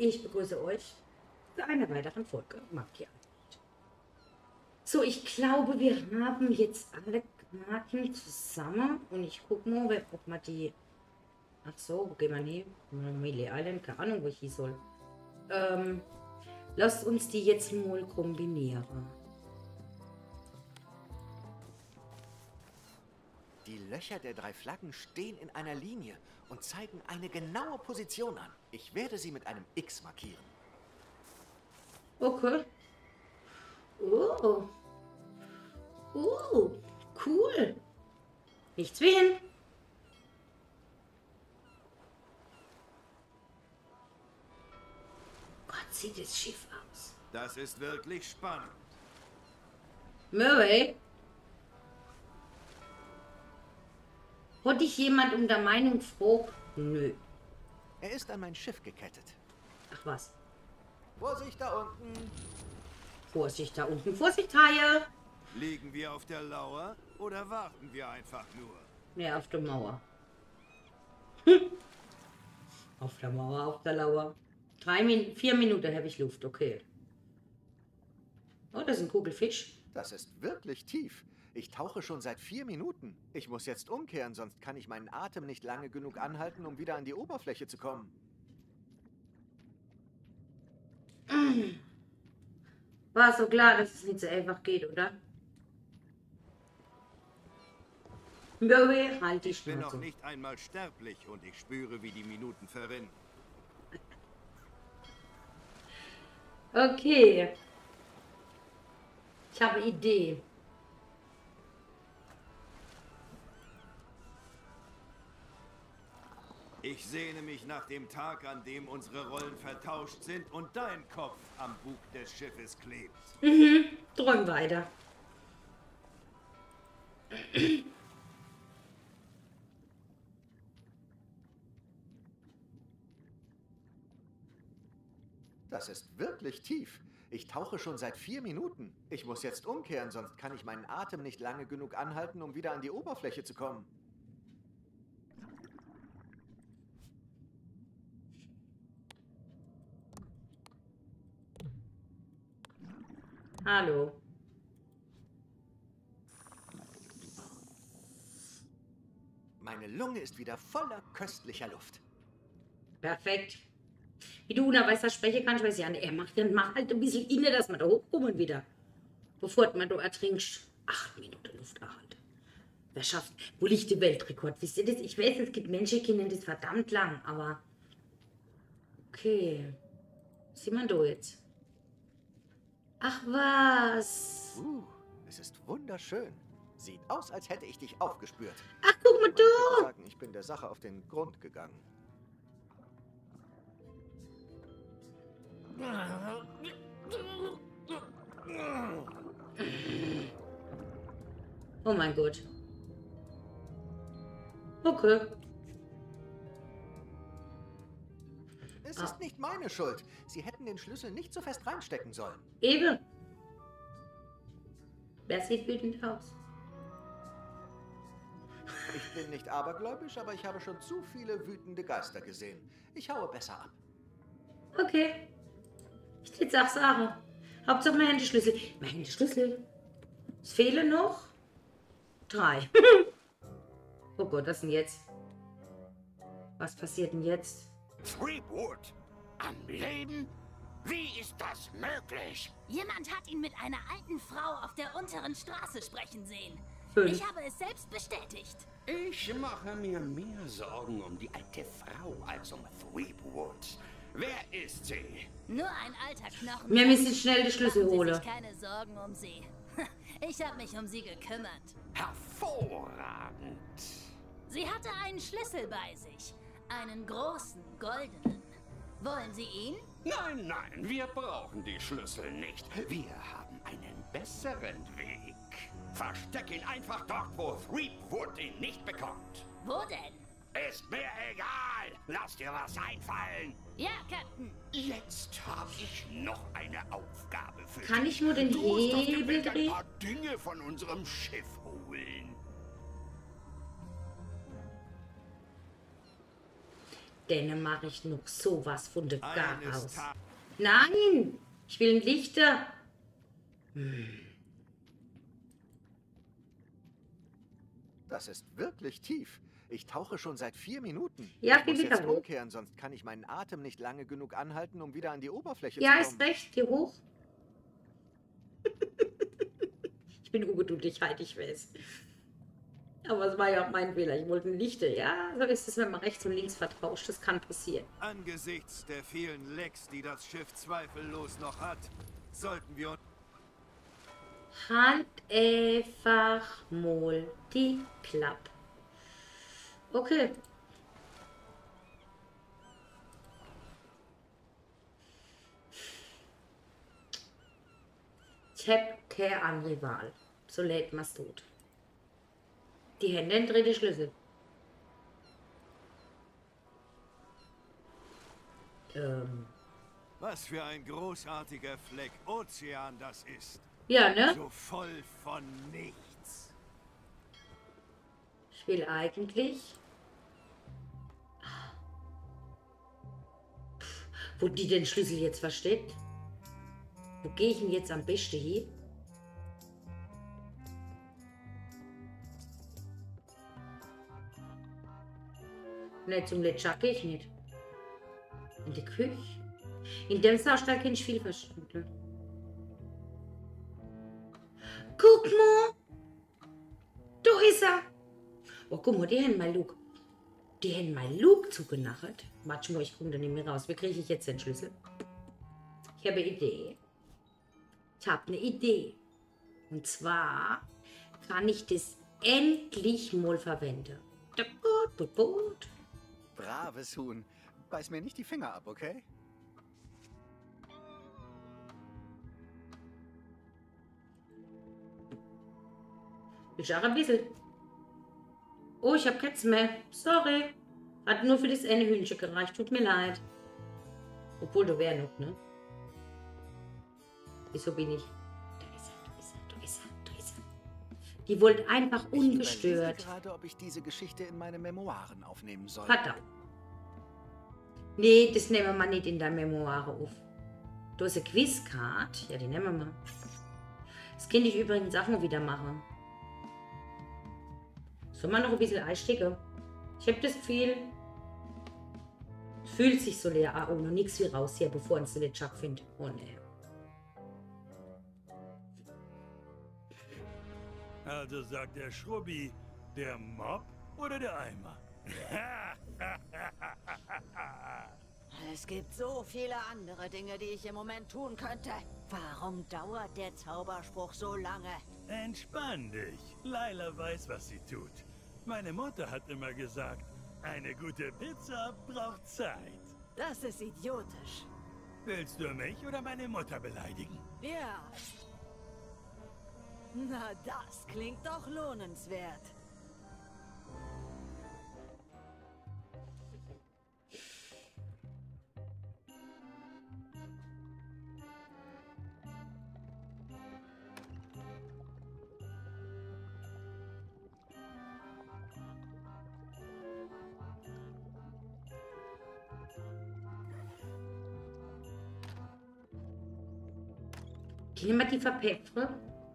Ich begrüße euch zu einer weiteren Folge Magia. So, ich glaube, wir haben jetzt alle Karten zusammen und ich gucke mal, ob man die... Ach so, wo gehen wir hin? Melee Island, keine Ahnung, wo ich hin soll. Lasst uns die jetzt mal kombinieren. Die Löcher der 3 Flaggen stehen in einer Linie und zeigen eine genaue Position an. Ich werde sie mit einem X markieren. Okay. Cool. Nichts wie hin. Gott, sieht das Schiff aus. Das ist wirklich spannend. Murray? Hat dich jemand um der Meinung fragt? Nö. Er ist an mein Schiff gekettet. Ach was. Vorsicht da unten! Vorsicht da unten. Vorsicht, Haie! Liegen wir auf der Lauer oder warten wir einfach nur? Ne, auf der Mauer. Auf der Mauer, auf der Lauer. 4 Minuten habe ich Luft, okay. Oh, das ist ein Kugelfisch. Das ist wirklich tief. Ich tauche schon seit 4 Minuten. Ich muss jetzt umkehren, sonst kann ich meinen Atem nicht lange genug anhalten, um wieder an die Oberfläche zu kommen. War so klar, dass es nicht so einfach geht, oder? Murray, halt die Ich bin noch Schnauze. nicht einmal sterblich und ich spüre, wie die Minuten verrinnen. Okay. Ich habe eine Idee. Ich sehne mich nach dem Tag, an dem unsere Rollen vertauscht sind und dein Kopf am Bug des Schiffes klebt. Träum weiter. Das ist wirklich tief. Ich tauche schon seit 4 Minuten. Ich muss jetzt umkehren, sonst kann ich meinen Atem nicht lange genug anhalten, um wieder an die Oberfläche zu kommen. Hallo. Meine Lunge ist wieder voller köstlicher Luft. Perfekt. Wie du unter Wasser sprechen kannst, weiß ich ja nicht. Mach halt ein bisschen inne, dass man da hochkommen wieder. Bevor man da ertrinkst. 8 Minuten Lufterhalt. Wer schafft? Wo liegt der Weltrekord? Wisst ihr das? Ich weiß, es gibt Menschen, die nennen das verdammt lang, aber... Okay. Was sieht man da jetzt? Ach was. Es ist wunderschön. Sieht aus, als hätte ich dich aufgespürt. Ach, guck mal Ich würde da. sagen, ich bin der Sache auf den Grund gegangen. Oh mein Gott. Okay. Es ist nicht meine Schuld. Sie hätten den Schlüssel nicht so fest reinstecken sollen. Eben. Wer sieht wütend aus? Ich bin nicht abergläubisch, aber ich habe schon zu viele wütende Geister gesehen. Ich haue besser ab. Okay. Ich jetzt auch sagen. Hauptsache mein Handyschlüssel. Mein Handyschlüssel. Es fehlen noch 3. Oh Gott, was denn jetzt? Was passiert denn jetzt? Threepwood? Am Leben? Wie ist das möglich? Jemand hat ihn mit einer alten Frau auf der unteren Straße sprechen sehen. 5. Ich habe es selbst bestätigt. Ich mache mir mehr Sorgen um die alte Frau als um Threepwood. Wer ist sie? Nur ein alter Knochen. Wir müssen schnell die Schlüssel Machen Sie holen. sich keine Sorgen um sie. Ich habe mich um sie gekümmert. Hervorragend. Sie hatte einen Schlüssel bei sich. Einen großen, goldenen. Wollen Sie ihn? Nein, nein, wir brauchen die Schlüssel nicht. Wir haben einen besseren Weg. Versteck ihn einfach dort, wo Threepwood ihn nicht bekommt. Wo denn? Ist mir egal. Lass dir was einfallen. Ja, Captain. Jetzt habe ich noch eine Aufgabe für dich. Kann ich nur den Du musst auf dem Hebel Weg ein drehen? paar Dinge von unserem Schiff holen. denen mache ich noch sowas von der Gar Eines aus. Tages. Nein, ich will ein Lichter. Das ist wirklich tief. Ich tauche schon seit 4 Minuten. Ja, ich geh muss wieder jetzt hoch. umkehren, sonst kann ich meinen Atem nicht lange genug anhalten, um wieder an die Oberfläche Ja, zu ist kommen. recht, geh hoch. Ich bin ungeduldig, halt, ich weiß. Aber es war ja auch mein Fehler. Ich wollte ein Lichter. Ja, so ist es, wenn man rechts und links vertauscht. Das kann passieren. Angesichts der vielen Lecks, die das Schiff zweifellos noch hat, sollten wir uns... Halt einfach mal die Klappe. Okay. Ich hab keine andere Wahl. So lädt man's tot. Die Hände in dritte Schlüssel. Was für ein großartiger Fleck Ozean das ist. Ja, ne? So voll von nichts. Ich will eigentlich... Wo die den Schlüssel jetzt versteckt? Wo gehe ich denn jetzt am besten hin? Ne, zum Letschak gehe ich nicht. In die Küche? In dem Saustall kann ich viel verstanden. Guck mal! Da ist er! Oh, guck mal, die haben mal Luke. Die haben mal Luke zugenachert. Warte mal, ich komme da nicht mehr raus. Wie kriege ich jetzt den Schlüssel? Ich habe eine Idee. Ich habe eine Idee. Und zwar kann ich das endlich mal verwenden. Gut. Braves Huhn. Beiß mir nicht die Finger ab, okay? Ich auch ein bisschen. Oh, ich habe keins mehr. Sorry. Hat nur für das eine Hühnchen gereicht. Tut mir leid. Obwohl, du wär noch, ne? Wieso bin ich? Da ist er. Die wollte einfach Ich überlege ungestört. gerade, ob ich diese Geschichte in meine Memoiren aufnehmen soll. Verdammt. Nee, das nehmen wir nicht in der Memoire auf. Du hast eine Quizcard. Ja, die nehmen wir mal. Das kann ich übrigens auch mal wieder machen. Soll man noch ein bisschen einstecken? Ich habe das Gefühl, es fühlt sich so leer an. Oh, noch nichts wie raus hier, bevor uns den Chuck findet. Oh, ne. Also sagt der Schrubbi, der Mob oder der Eimer? Es gibt so viele andere Dinge, die ich im Moment tun könnte. Warum dauert der Zauberspruch so lange? Entspann dich. Laila weiß, was sie tut. Meine Mutter hat immer gesagt, eine gute Pizza braucht Zeit. Das ist idiotisch. Willst du mich oder meine Mutter beleidigen? Ja. Na, das klingt doch lohnenswert. Können wir die verpfeffern?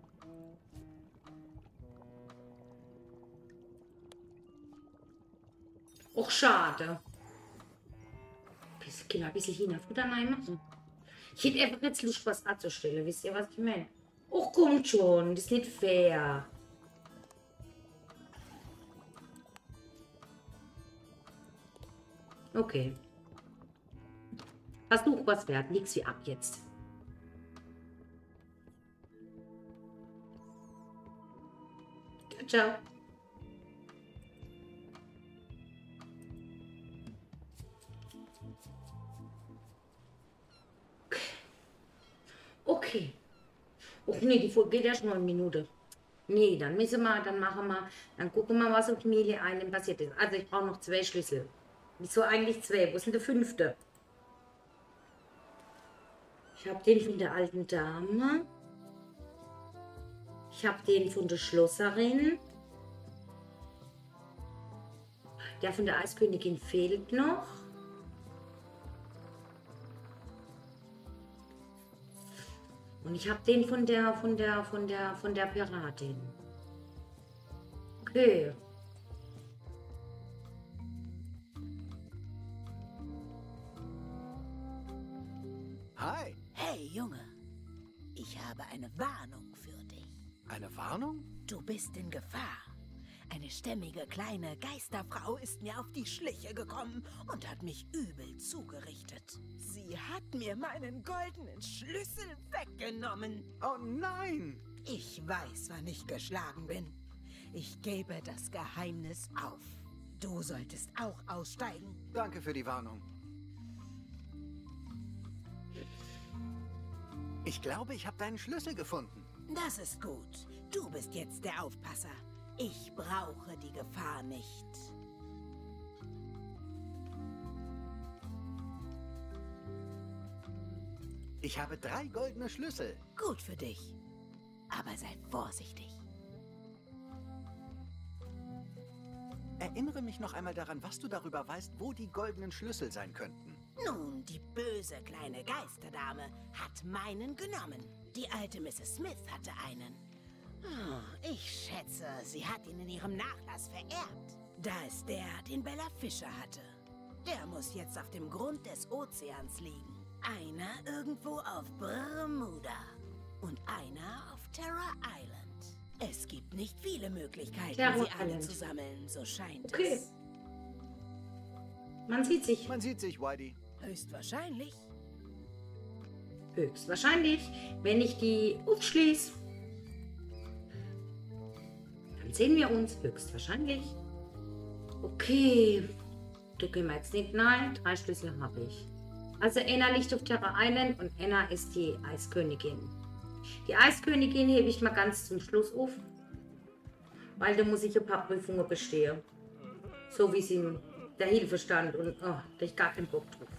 Och, schade. Können wir ein bisschen China-Futter reinmachen? Ich hätte einfach jetzt Lust, was anzustellen. Wisst ihr, was ich meine? Och, kommt schon. Das ist nicht fair. Okay. Hast du was wert? Nix wie ab jetzt. Ciao. Okay. Och nee, die Folge geht erst 9 Minuten. Nee, dann müssen wir, dann machen wir, dann gucken wir, was auf die Mehle einem passiert ist. Also ich brauche noch 2 Schlüssel. Wieso eigentlich 2? Wo ist denn der 5.? Ich habe den von der alten Dame. Ich habe den von der Schlosserin. Der von der Eiskönigin fehlt noch. Und ich habe den von der Piratin. Okay. Hi. Hey, Junge. Ich habe eine Warnung für dich. Eine Warnung? Du bist in Gefahr. Eine stämmige kleine Geisterfrau ist mir auf die Schliche gekommen und hat mich übel zugerichtet. Sie hat mir meinen goldenen Schlüssel weggenommen. Oh nein! Ich weiß, wann ich geschlagen bin. Ich gebe das Geheimnis auf. Du solltest auch aussteigen. Danke für die Warnung. Ich glaube, ich habe deinen Schlüssel gefunden. Das ist gut. Du bist jetzt der Aufpasser. Ich brauche die Gefahr nicht. Ich habe 3 goldene Schlüssel. Gut für dich. Aber sei vorsichtig. Erinnere mich noch einmal daran, was du darüber weißt, wo die goldenen Schlüssel sein könnten. Nun, die böse kleine Geisterdame hat meinen genommen. Die alte Mrs. Smith hatte einen. Ich schätze, sie hat ihn in ihrem Nachlass vererbt. Da ist der, den Bella Fischer hatte. Der muss jetzt auf dem Grund des Ozeans liegen. Einer irgendwo auf Bermuda und einer auf Terra Island. Es gibt nicht viele Möglichkeiten, Terra sie alle Island zu sammeln, so scheint Okay. es. Man sieht sich. Man sieht sich, Whitey. Höchstwahrscheinlich. Höchstwahrscheinlich, wenn ich die aufschließe. Dann sehen wir uns höchstwahrscheinlich. Okay. Da gehen wir jetzt nicht. Nein, 3 Schlüssel habe ich. Also Anna liegt auf Terra Island und Anna ist die Eiskönigin. Die Eiskönigin hebe ich mal ganz zum Schluss auf. Weil da muss ich ein paar Prüfungen bestehen. So wie sie in der Hilfe stand. Und da hab ich gar keinen Bock drauf.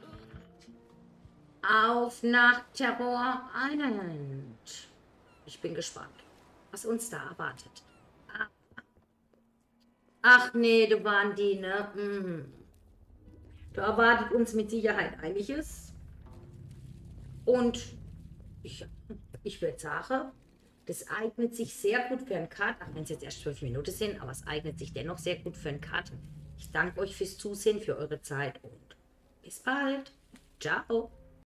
Auf nach Terror Island. Ich bin gespannt, was uns da erwartet. Ach nee, da waren die, ne? Da erwartet uns mit Sicherheit einiges. Und ich würde sagen, das eignet sich sehr gut für einen Cut. Auch wenn es jetzt erst 12 Minuten sind, aber es eignet sich dennoch sehr gut für einen Cut. Ich danke euch fürs Zusehen, für eure Zeit und bis bald. Ciao.